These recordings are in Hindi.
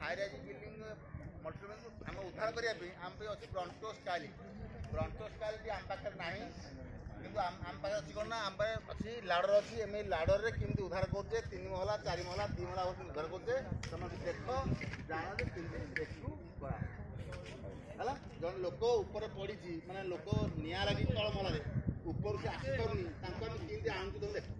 हाई राइज बिल्डिंग मल्टीबिल्डिंग आम उद्धार करने आम अच्छी ब्रंटो स्टाइल आम पाखे ना कि आम पाखे अच्छी कौन ना आम पाखे अच्छी लाडर अच्छी एम लाडर में केमी उद्धार करे 3 महला 4 महला 2 महला उद्धार करे तुम देख जान देखू है जन लोक उपर पड़ी माने लोक निआ लगी तल महल ऊपर से आसी पार्नी केमी आणु तुम देख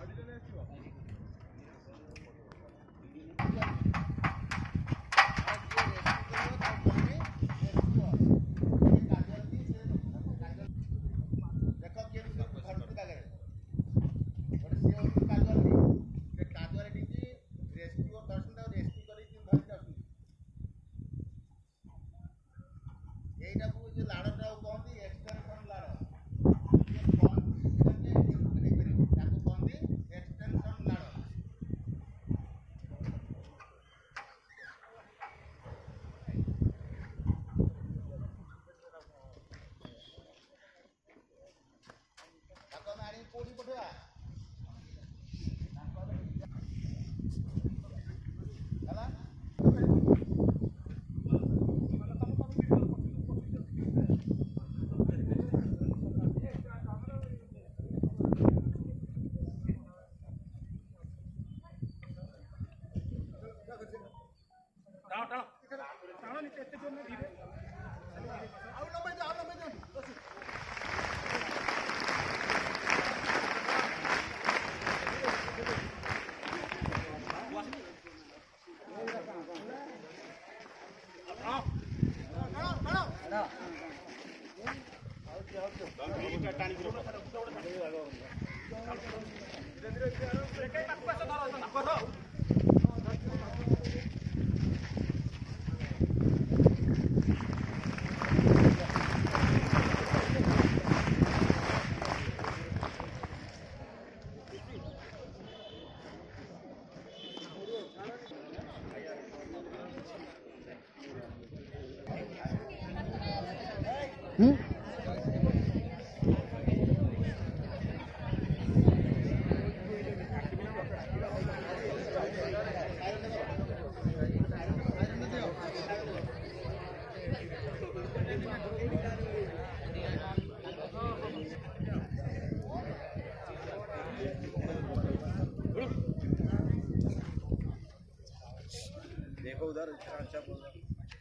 देखो उधर अच्छा बोल रहा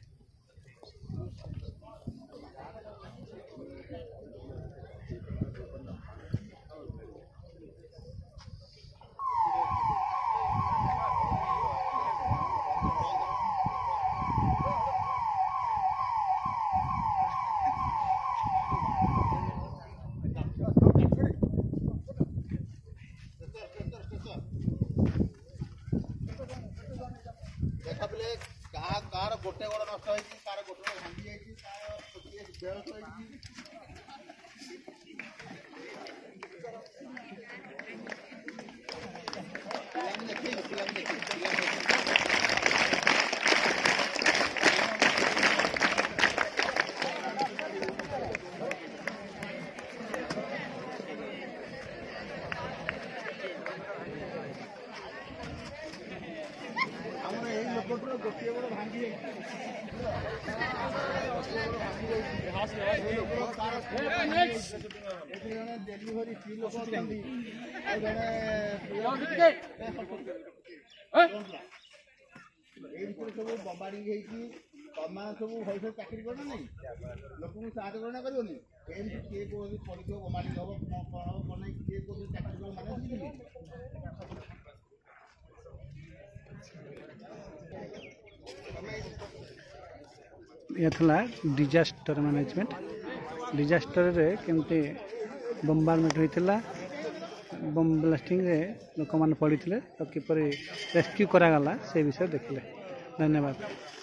गोटे गोड़ नष्ट होती कार गोटे भांगी डेलीवरी फी लोग सब बम्बारिंग तमा सब भविष्य चाकरी कर नहीं लोक साहय करना करनी किए कौन पड़ो बम्बारिंग हम कौन हम कौन किए कौन चाकरी कर माने डिजास्टर मैनेजमेंट डिजास्टर रे केमती बम्बारमेंट होता बम ब्लास्टिंग रे लोक मैंने पड़ी तो किपर रेस्क्यू करागला से विषय देखले। धन्यवाद।